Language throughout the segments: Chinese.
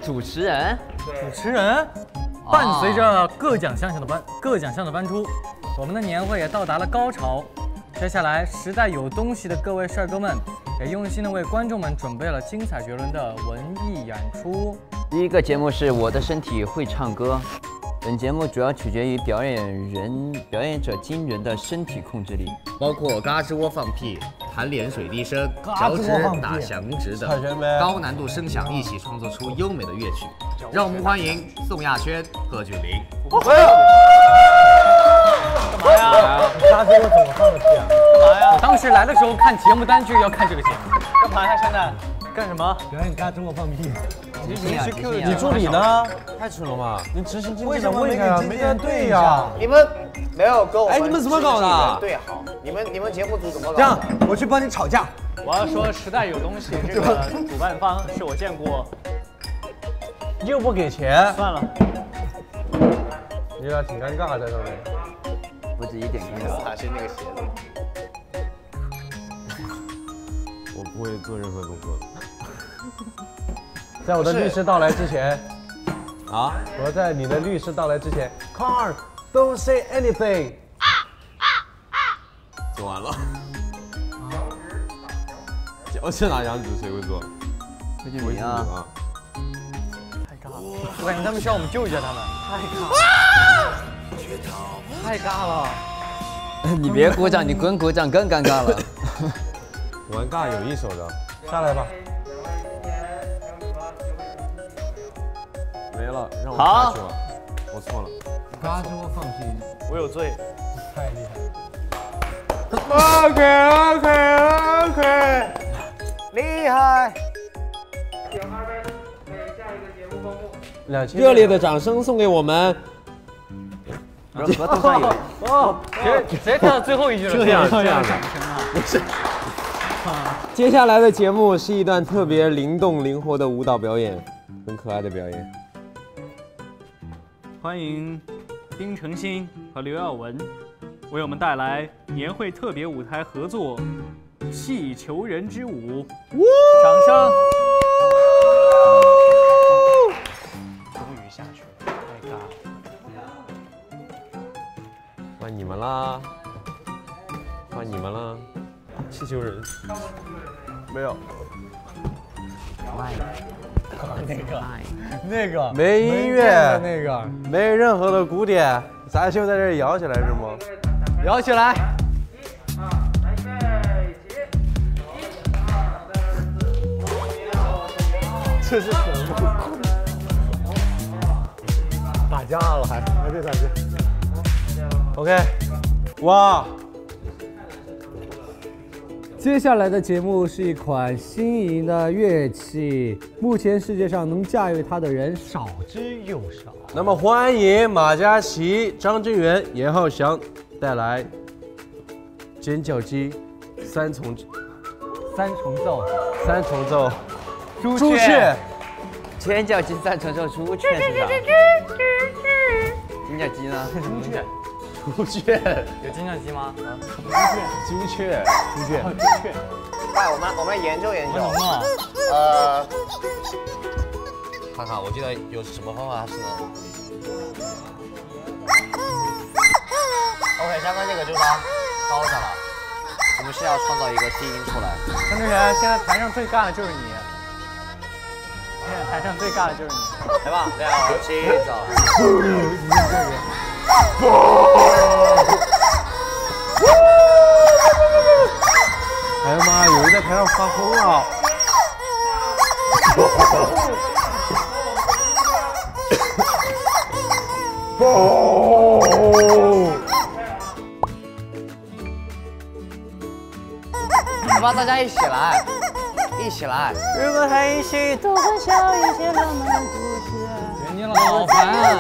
主持人。 主持人，伴随着各奖项的颁出，我们的年会也到达了高潮。接下来，实在有东西的各位帅哥们，也用心的为观众们准备了精彩绝伦的文艺演出。 第一个节目是我的身体会唱歌。本节目主要取决于表演者惊人的身体控制力， 包括嘎吱窝放屁、弹脸水滴声、脚趾打响指等高难度声响，一起创作出优美的乐曲。让我们欢迎宋亚轩、贺峻霖。 干嘛呀？ 嘎吱窝怎么放的屁啊？ 干嘛呀？我当时来的时候看节目单就要看这个节目。干嘛呀？现在干什么？ 表演嘎吱窝放屁。 你助理呢？ 太蠢了吧！ 你执行经济的问题没人对呀。 你们没有跟我们你们怎么搞的？ 对好，你们节目组怎么搞的？ 这样，我去帮你吵架。 我要说，时代有东西，这个主办方是我见过， 又不给钱， 算了， 你这挺尴尬的，上面。 不止一点尴尬。 还是那个鞋子。 我不会做任何动作的。 在我的律师到来之前， 啊！ 我要在你的律师到来之前 ，Carl don't say anything。 做完了。我去拿羊脂，谁会做？ 贺峻霖啊！ 太尬了，我感觉他们需要我们救一下他们。太尬了！ 你别鼓掌，你滚鼓掌更尴尬了。 玩尬有一手的， 下来吧。 没了，让我下去了。我错了。 嘎吱窝放屁， 我有罪。 太厉害了。OK， 厉害！ 请二位为下一个节目公布。 热烈的掌声送给我们。 合同上有。 直接跳到最后一句了。 这样的，不是。接下来的节目是一段特别灵动灵活的舞蹈表演，很可爱的表演。 欢迎丁程鑫和刘耀文为我们带来年会特别舞台合作《气球人之舞》，掌声！终于下去了，太尬了。 换你们啦！换你们啦！气球人没有。 那个没音乐， 那个没任何的鼓点，咱就在这儿摇起来是吗？ 摇起来！ 这是什么？打架了还别打架。OK， 哇！接下来的节目是一款新颖的乐器，目前世界上能驾驭它的人少之又少。 那么欢迎马嘉祺、张真源、严浩翔带来尖叫鸡三重奏，朱雀， 尖叫鸡三重奏，朱雀是啥？尖叫鸡呢？ 朱雀， 有尖叫鸡吗？ 朱雀。 快，我们研究研究。看看，我记得有什么方法是？OK， 刚刚这个就是它高的了，我们是要创造一个低音出来。 张真源，现在台上最尬的就是你。现在台上最尬的就是你。 来吧，2、7，走。 哎呀妈，有人在台上发疯了！ 好吧，大家一起来，一起来。如果还一起都会笑一些浪漫的故事。 袁金老好烦啊！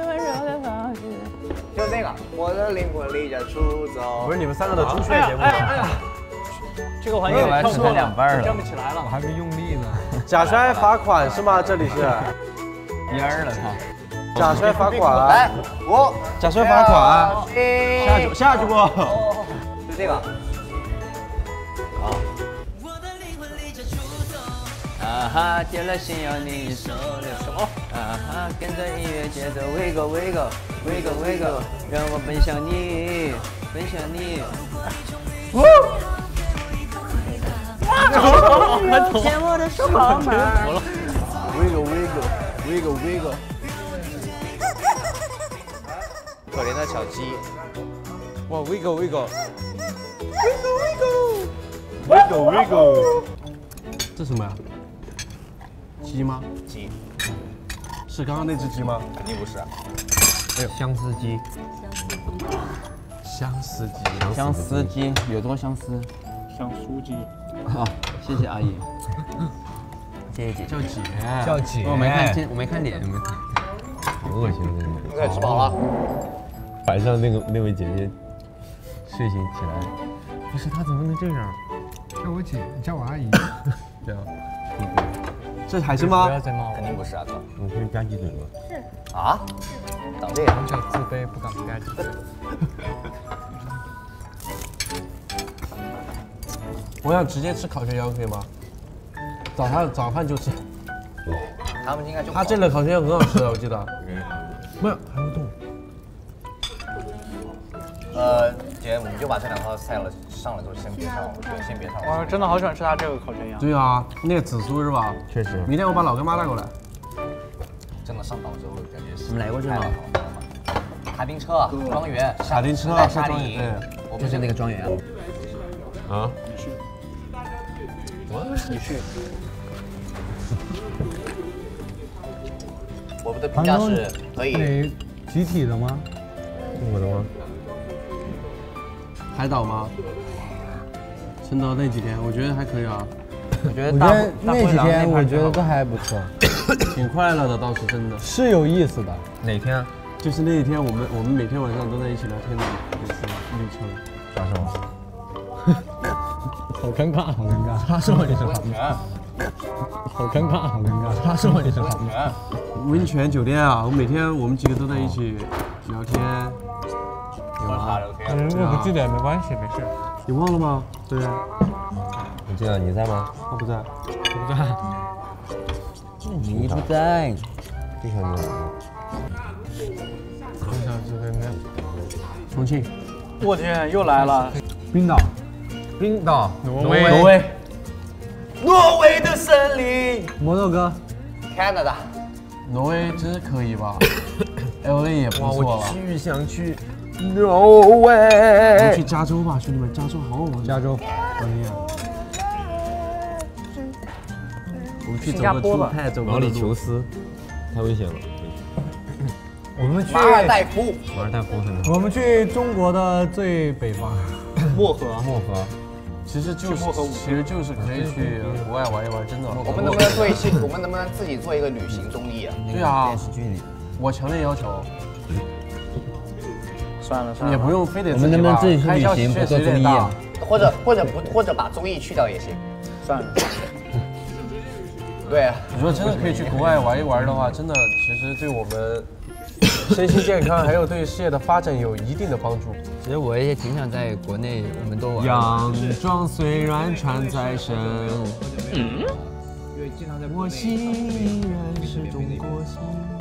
就那个，我的灵魂离家出走。 不是你们三个的朱雀节目吗？ 这个环节来只看两半了， 站不起来了， 我还没用力呢。 假摔罚款是吗？这里是蔫儿了他。 假摔罚款， 来， 假摔罚款，下去不？ 就这个。 啊， 啊哈，铁了心要你手的手，啊哈，跟着音乐节奏 wiggle wiggle wiggle wiggle， 让我奔向你，奔向你。牵我的手好吗 ？wiggle wiggle wiggle wiggle。 可怜的小鸡。 哇 ，wiggle wiggle。 wiggle wiggle， 这什么呀？鸡吗？ 鸡。 是刚刚那只鸡吗？ 肯定不是。 哎呦，相思鸡。相思鸡。 相思鸡有多相思？ 像书记。 好，谢谢阿姨。谢谢姐。 叫姐。 叫姐。 我没看见，我没看脸，没看。 好恶心的那种。 应该吃饱了。 晚上那位姐姐睡醒起来，不是她怎么能这样？ 叫我姐，你叫我阿姨。 这样。 这海参吗？ 不要再骂我， 肯定不是啊，哥。 我可以吧唧嘴吗？ 是。啊？长这样。 从小自卑，不敢吧唧嘴。 我想直接吃烤全羊可以吗？早饭就吃。 他们应该就。 他这个烤全羊很好吃的，我记得。没有，还会动。 姐，我们就把这2套菜了上了之后先别上，对，先别上。 我真的好喜欢吃他这个烤全羊。 对啊，那个紫苏是吧？ 确实。 明天我把老干妈带过来。 真的上岛之后感觉是。 你们来过这吗？ 卡丁车、庄园、 卡丁车、 沙丁营， 我们是那个庄园啊。 啊？ 你去。我们的评价是可以。 集体的吗？ 中国的吗？ 海岛吗？青岛那几天，我觉得还可以啊。 我觉得那几天我觉得都还不错，挺快乐的，倒是真的是有意思的。 哪天啊？ 就是那一天，我们每天晚上都在一起聊天的一次旅程。 啥时候？ 好尴尬，好尴尬。他说你是好尴尬，好尴尬。他说你是好温泉酒店啊，我们几个都在一起聊天。 有吗？ 如果不记得也没关系，没事。 你忘了吗？对。 我记得你在吗？ 他不在。 我不在。 你不在。 非常有。 从小自卑没有。 重庆。 我天，又来了。 冰岛。 冰岛。 挪威。 挪威的森林。 摩洛哥。 Canada。 挪威真可以吧？LA 也不错了。 我巨想去挪威。 我们去加州吧，兄弟们，加州好好玩。加州，可以啊。我们去走个猪太走毛里求斯，太危险了。 我们去马尔代夫。 马尔代夫很好。 我们去中国的最北方， 漠河。 漠河。 其实就是可以去国外玩一玩，真的。 我们能不能做一期？我们能不能自己做一个旅行综艺啊？ 对啊， 电视剧里。 我强烈要求。 算了， 也不用非得。 我们能不能自己去旅行，不做综艺啊？ 或者把综艺去掉也行。 算了。 对啊。 如果真的可以去国外玩一玩的话，真的其实对我们身心健康还有对事业的发展有一定的帮助。 其实我也挺想在国内，我们都玩。 洋装虽然穿在身，我心依然是中国心。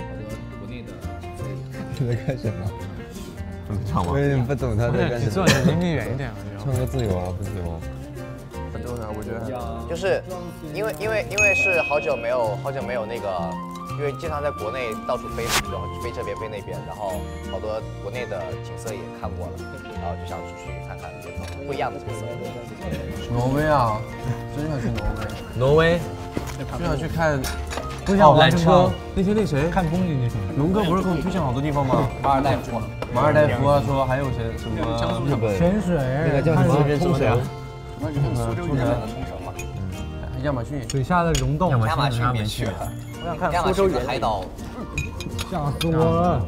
你在干什么？唱吗？ 我有点不懂他在干什么。 你坐你离你远一点， 唱歌自由啊，不自由啊。 很重要，我觉得。 就是因为是好久没有那个，因为经常在国内到处飞，然后飞这边飞那边，然后好多国内的景色也看过了，然后就想出去看看不一样的景色。 挪威啊，真想去挪威， 就想去看。 不想缆车。 那天那谁看风景那种。 龙哥不是给我们推荐好多地方吗？ 马尔代夫啊，说还有什么日本潜水， 那个叫什么冲绳， 冲绳嘛， 亚马逊水下的溶洞， 亚马逊别去了， 我想看亚马逊的海岛， 吓死我了。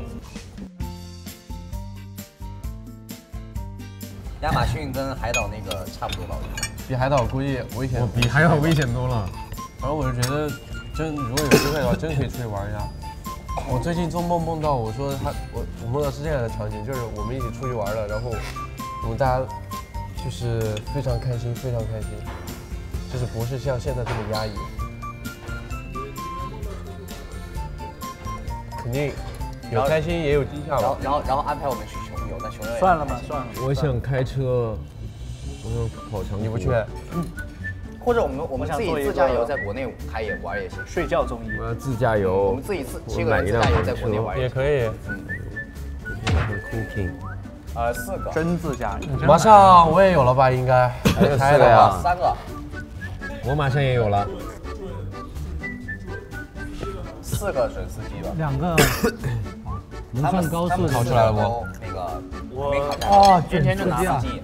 亚马逊跟海岛那个差不多吧，我觉得。 比海岛估计危险， 比海岛危险多了。 反正我就觉得，如果有机会的话，真可以出去玩一下。我最近做梦梦到，我说我梦到是这样的场景，就是我们一起出去玩了，然后我们大家就是非常开心，非常开心，就是不是像现在这么压抑。 肯定有开心也有低下吧。 然后安排我们去穷游，但穷游算了吧，算了。 我想开车，我想跑长途。 你不去？ 或者我们自己自驾游，在国内开也玩也行。 睡觉综艺。 我要自驾游。 我们自己7个人自驾游在国内玩也可以。 Cooking。 4个。 真自驾游。 马上我也有了吧？应该。 还有4个呀。 3个。 我马上也有了。 4个准司机吧 ，2个。能上高速考出来了不？那个没考下来。 哦， 今天就拿4级。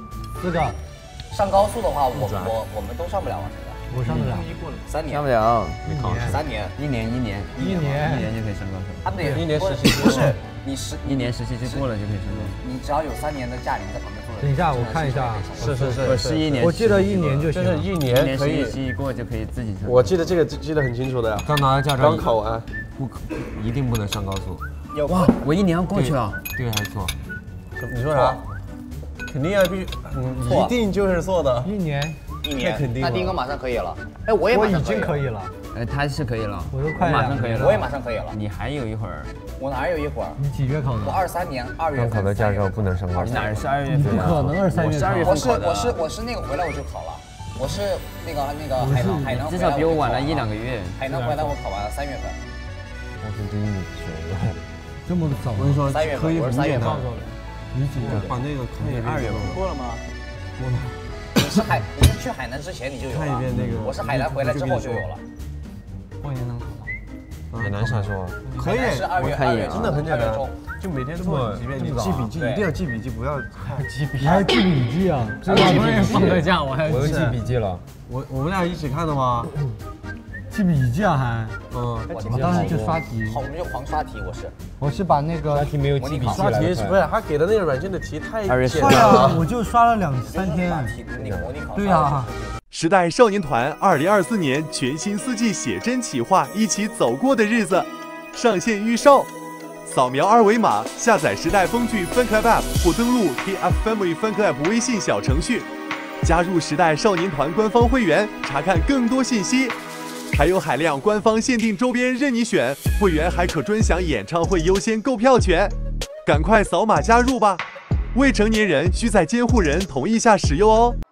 4个。 上高速的话，我们都上不了啊，现在。 我上得了。 3年。 上不了。 3年。 1年就可以上高速。 啊，不对 ，1年实习不是你 1年实习期过了就可以上高速。 你只要有3年的驾龄在旁边坐着。 等一下，我看一下。 是。 我是1年。 我记得1年就行。 就是1年可以。 实习期过就可以自己上。 我记得这个记得很清楚的呀。 刚拿到驾照， 刚考完， 一定不能上高速。 哇，我1年要过去了。 对还是错？ 你说啥？肯定啊，一定就是错的。 1年。 太肯定了。 那丁哥马上可以了。哎，我也马上已经可以了。 他是可以了。 我都快马上可以了。 我也马上可以了。 你还有一会儿。 我哪有一会儿？ 你几月考的？ 我23年2月。 刚考的驾照不能上高速。 你哪是2月份？ 不可能23月考。 我是那个回来我就考了。我是那个海南。 至少比我晚了1-2个月。 海南回来我考完了3月份。 当时第1名学的。 这么早？ 我跟你说 ，3月份，我是3月份。 你几月？ 把那个看一遍。 2月份过了吗？ 过了。 你是去海南之前你就有了。 看一遍那个。 我是海南回来之后就有了。 过年能考吗？ 海南啥时候？ 可以。 是2月， 真的很简单，就每天做几遍。你记笔记，一定要记笔记，不要记笔记。还记笔记啊？ 这个人放个假，我又记笔记了。 我们俩一起看的吗？ 记笔记啊还？ 我当时就刷题。 好，我们就狂刷题。 我是把那个刷题没有记笔记。 刷题不是他给的那个软件的题太简单了，我就刷了2-3天。对呀。 时代少年团2024年全新4季写真企划一起走过的日子上线预售，扫描2维码下载时代风趣 Fan Club App 或登录 TF Family Fan Club 微信小程序，加入时代少年团官方会员，查看更多信息。还有海量官方限定周边任你选，会员还可专享演唱会优先购票权，赶快扫码加入吧！未成年人需在监护人同意下使用哦。